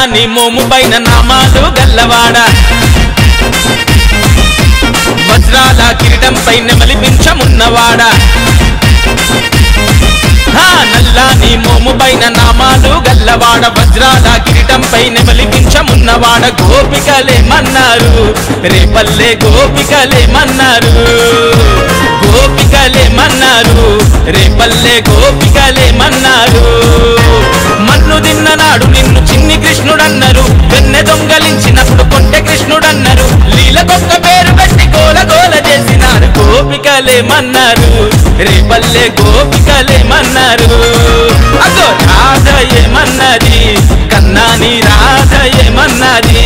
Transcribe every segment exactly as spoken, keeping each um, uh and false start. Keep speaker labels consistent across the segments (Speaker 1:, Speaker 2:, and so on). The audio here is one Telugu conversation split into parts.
Speaker 1: నల్లాని మోము పైన నామాలు గల్లవాడ వజ్రాల కిరీటం పైన మలిపించమున్నవాడ నల్లాని మోము పైన నామాలు గల్లవాడ వజ్రాల కిరీటం పైన మలిపించమున్నవాడ గోపికలేమన్నారు రేపల్లె గోపికలేమన్నారు గోపికలేమన్నారు రేపల్లె గోపికలేమన్నారు మన్ను తిన్ననాడు నిన్ను చిన్ని కృష్ణుడన్నారు వెన్నె దొంగలించినప్పుడు కొంటె కృష్ణుడన్నారు లీలకొక్క పేరు పెట్టి గోల గోల చేసినారు గోపికలేమన్నారు రేపల్లె గోపికలేమన్నారు అగో రాధ ఏమన్నది కన్నాని రాధ ఏమన్నది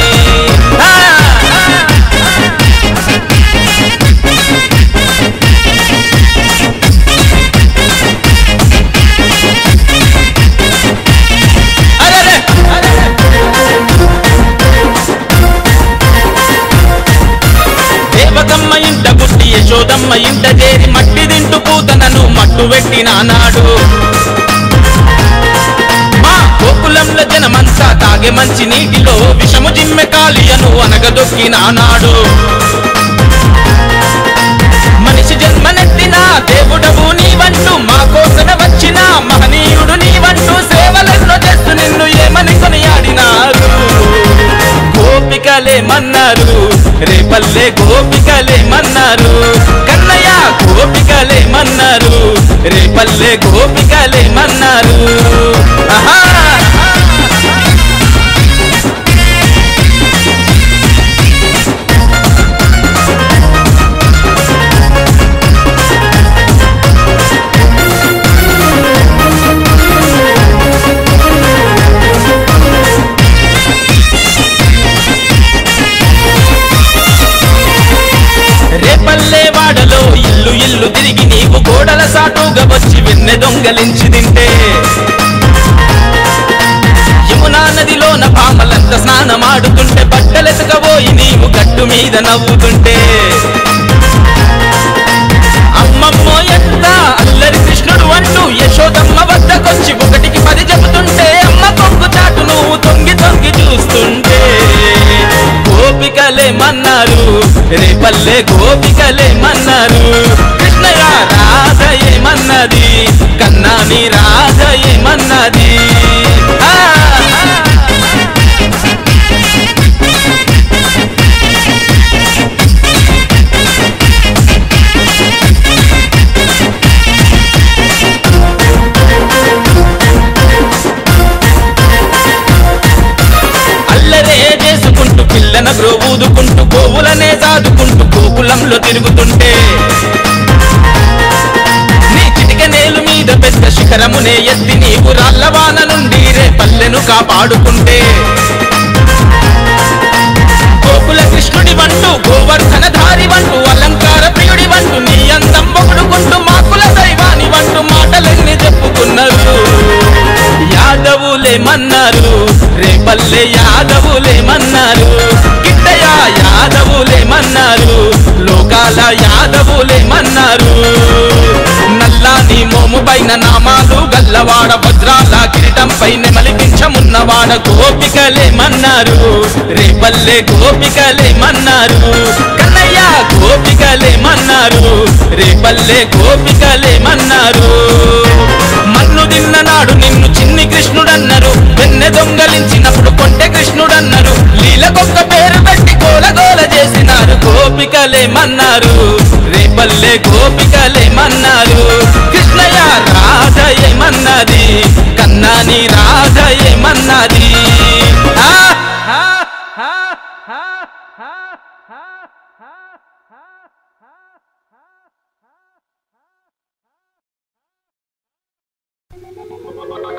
Speaker 1: దేవతమ్మ ఇంట పుట్టి యశోదమ్మ ఇంట చేరి మట్టి తింటూ పూతనను మట్టు పెట్టినానాడు మా గోకులంలో జనమంతా తాగే మంచి నీటిలో విషము జిమ్మె కాలియను అనగదొక్కినానాడు మనిషి జన్మనెత్తిన దేవుడవు నీవంటూ మా కోసన వచ్చిన మహనీయుడు నీవంటూ సేవలెన్నో చేస్తూ నిన్ను ఏమని కొనియాడినారు గోపికలేమన్నారు రేపల్లె గోపికలేమన్నారు కన్నయ్య గోపికలేమన్నారు రేపల్లె గోపికలేమన్నారు ఆహా రేపల్లె వాడలో ఇల్లు ఇల్లు తిరిగి నీవు గోడల సాటుగా వచ్చి వెన్నె దొంగలించి తింటే యమునా నదిలోన పామలంత స్నానమాడుతుంటే బట్టలెతకబోయి నీవు గట్టు మీద నవ్వుతుంటే అమ్మమ్మో ఎంత అల్లరి కృష్ణుడు అంటూ యశోదమ్మ వద్దకొచ్చి ఒకటికి పది చెబుతుంటే అమ్మ కొంగు చాటు నువ్వు తొంగి తొంగి చూస్తుంటే గోపికలేమన్నారు రేపల్లె గోపికలేమన్నారు కృష్ణయ్య రాధ ఏమన్నది కన్నాని రాధ ఏమన్నది అల్లరే చేసుకుంటూ పిల్లన గ్రోవూదుకుంటూ గోవులనే దాదుకుంటూ గోకులంలో తిరుగుతుంటే నీ చిటిక నేలు మీద పెద్ద శిఖరమునే ఎత్తి నీవు రాళ్ళవాన నుండి రేపల్లెను కాపాడుకుంటే గోకుల కృష్ణుడి వంటూ గోవర్ధన ధారి వంటూ అలంకార ప్రియుడి వంటూ నీ అందం పొగుడుకుంటూ మాకుల దైవాని వంటూ మాటలన్నీ చెప్పుకున్నారు యాదవులేమన్నారు రేపల్లె యాదవులేమన్నారు గిట్టయ్య యాదవులేమన్నారు లోకాల యాదవులేమన్నారు నల్లాని మోము పైన నామాలు గల్లవాడ వజ్రాల కిరీటం పైన మలిపించమున్నవాడ గోపికలేమన్నారు రేపల్లె గోపికలేమన్నారు కన్నయ్య గోపికలేమన్నారు రేపల్లె గోపికలేమన్నారు మన్ను తిన్ననాడు నిన్ను చిన్ని కృష్ణుడన్నారు వెన్నె దొంగలించినప్పుడు కొంటె కృష్ణుడన్నారు లీలకొక్క పేరు పెట్టి గోల గోల చేసినారు గోపికలేమన్నారు రేపల్లె గోపికలేమన్నారు కృష్ణయ్య రాధ ఏమన్నది కన్నాని రాధ ఏమన్నది ఆ
Speaker 2: Thank you.